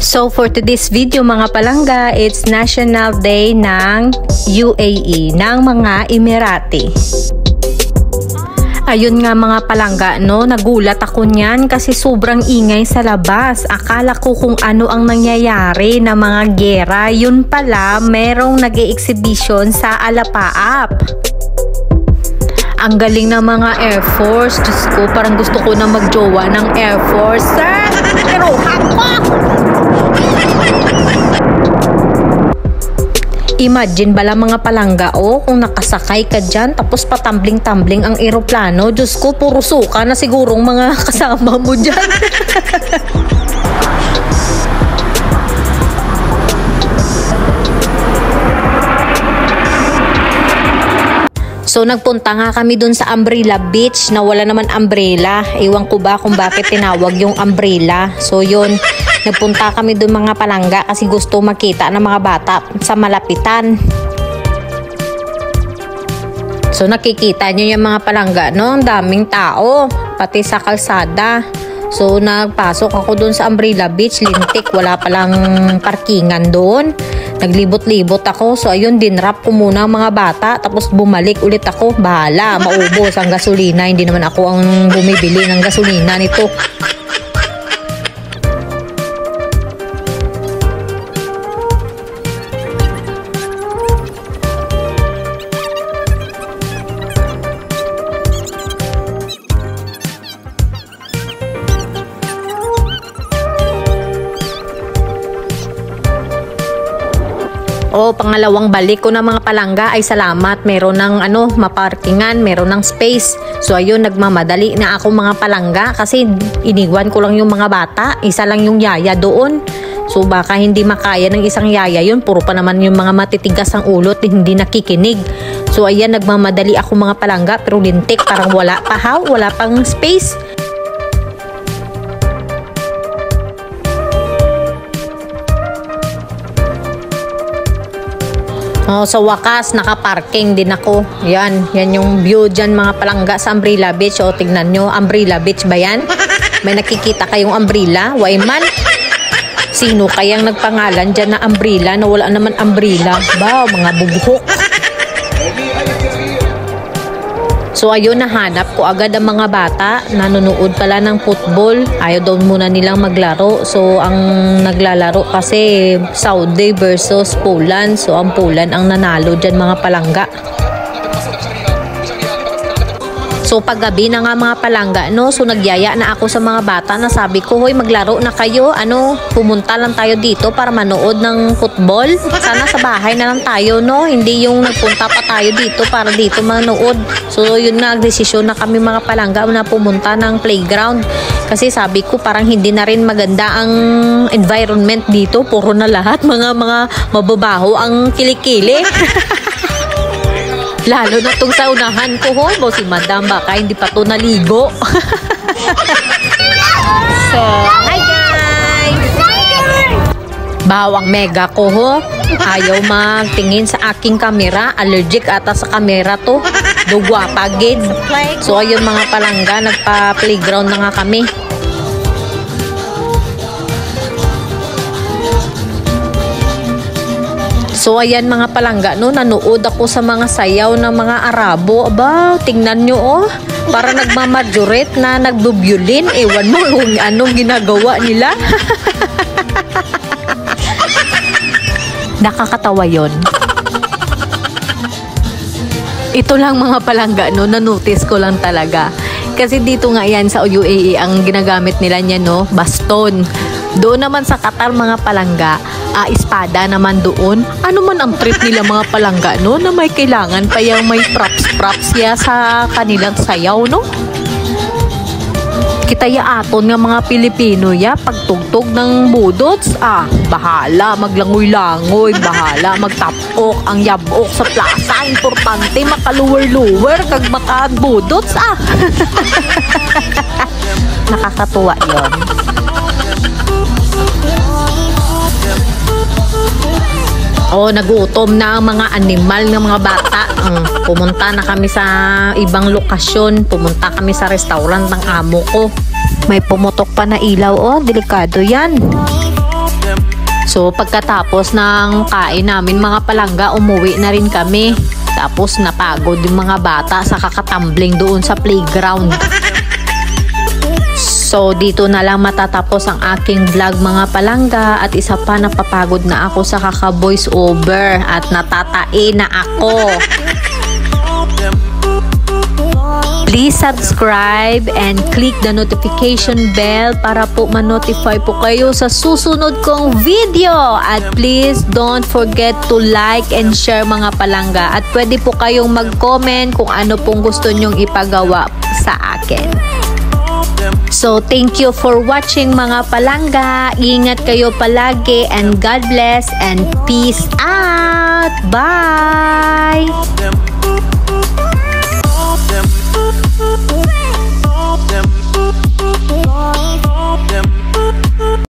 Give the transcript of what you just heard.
So for today's video mga palangga, it's National Day ng UAE, ng mga Emirati. Ayun nga mga palangga, no, nagulat ako niyan kasi sobrang ingay sa labas. Akala ko kung ano ang nangyayari na mga gera. Yun pala, merong nag-e-exhibition sa Alapaap. Ang galing ng mga Air Force. Diyos ko, parang gusto ko na magjowa ng Air Force. Sir, tiruhan ko! Imagine bala mga palangga, kung nakasakay ka dyan tapos patambling-tambling ang eroplano. Diyos ko, puro suka na sigurong mga kasama mo dyan. So nagpunta nga kami dun sa Umbrella Beach na wala naman umbrella. Ewan ko ba kung bakit tinawag yung umbrella. So yun, nagpunta kami dun mga palangga kasi gusto makita ng mga bata sa malapitan. So nakikita nyo yung mga palangga, no? Ang daming tao, pati sa kalsada. So nagpasok ako dun sa Umbrella Beach, lintik, wala palang parkingan doon. Naglibot-libot ako. So ayun, dinrap ko muna ang mga bata. Tapos bumalik ulit ako. Bahala, maubos ang gasolina. Hindi naman ako ang bumibili ng gasolina nito. Pangalawang balik ko na mga palangga ay salamat. Meron ng maparkingan, meron ng space. So ayun, nagmamadali na ako mga palangga kasi iniwan ko lang yung mga bata. Isa lang yung yaya doon. So baka hindi makaya ng isang yaya yun. Puro pa naman yung mga matitigas ang ulo at hindi nakikinig. So ayan, nagmamadali ako mga palangga pero lintik, parang wala pa wala pang space. Sa wakas, nakaparking din ako. Yan yung view dyan mga palangga sa Umbrella Beach. Tignan nyo, Umbrella Beach ba yan? May nakikita kayong umbrella? Wayman? Sino kayang nagpangalan dyan na umbrella na wala naman umbrella? Ba, mga bubuhok. So ayun, nahanap ko agad ang mga bata. Nanonood pala ng football. Ayaw daw muna nilang maglaro. So ang naglalaro kasi Saudi versus Poland. So ang Poland ang nanalo dyan mga palangga. So paggabi na nga mga palangga, no, so nagyaya na ako sa mga bata na sabi ko, hoy, maglaro na kayo, pumunta lang tayo dito para manood ng football. Sana sa bahay na lang tayo, no, hindi yung nagpunta pa tayo dito para dito manood. So yun na, desisyon na kami mga palangga na pumunta ng playground. Kasi sabi ko parang hindi na rin maganda ang environment dito, puro na lahat mga mababaho ang kilikili. Lalo na itong sa unahan ko, si madam, baka hindi pa ito naligo. So, hi guys! Bawang mega ko, ayaw magtingin sa aking kamera. Allergic ata sa kamera to. Dugwa pagid. So, ayun mga palangga, nagpa-playground na nga kami. So ayan mga palangga, no, nanood ako sa mga sayaw ng mga Arabo. Aba, tingnan nyo, para nagmamajoret na nagbubyulin. Ewan mo kung anong ginagawa nila. Nakakatawa yon. Ito lang mga palangga, no, na-notice ko lang talaga. Kasi dito nga yan sa UAE, ang ginagamit nila niya, no, baston. Doon naman sa Qatar mga palangga, espada naman doon. Ano man ang trip nila mga palangga, no, na may kailangan pa yung may props ya sa kanilang sayaw, no. Kita ya aton nga mga Pilipino ya, pagtugtog ng budots, bahala maglangoy-langoy, bahala magtapok ang yabok sa plaza. Importante makaluwer-luwer kag makabudots, Nakakatuwa yon. Nagutom na ang mga animal ng mga bata. Pumunta na kami sa ibang lokasyon. Pumunta kami sa restaurant ng amo ko. May pumutok pa na ilaw, delikado yan. So pagkatapos ng kain namin mga palangga, umuwi na rin kami. Tapos napagod yung mga bata sa kakatambling doon sa playground. So dito na lang matatapos ang aking vlog mga palangga, at isa pa, napapagod na ako sa kaka-voice over at natatae na ako. Please subscribe and click the notification bell para po ma-notify po kayo sa susunod kong video. At please don't forget to like and share mga palangga. At pwede po kayong mag-comment kung ano pong gusto nyong ipagawa sa akin. So thank you for watching mga palangga. Ingat kayo palagi and God bless and peace out. Bye!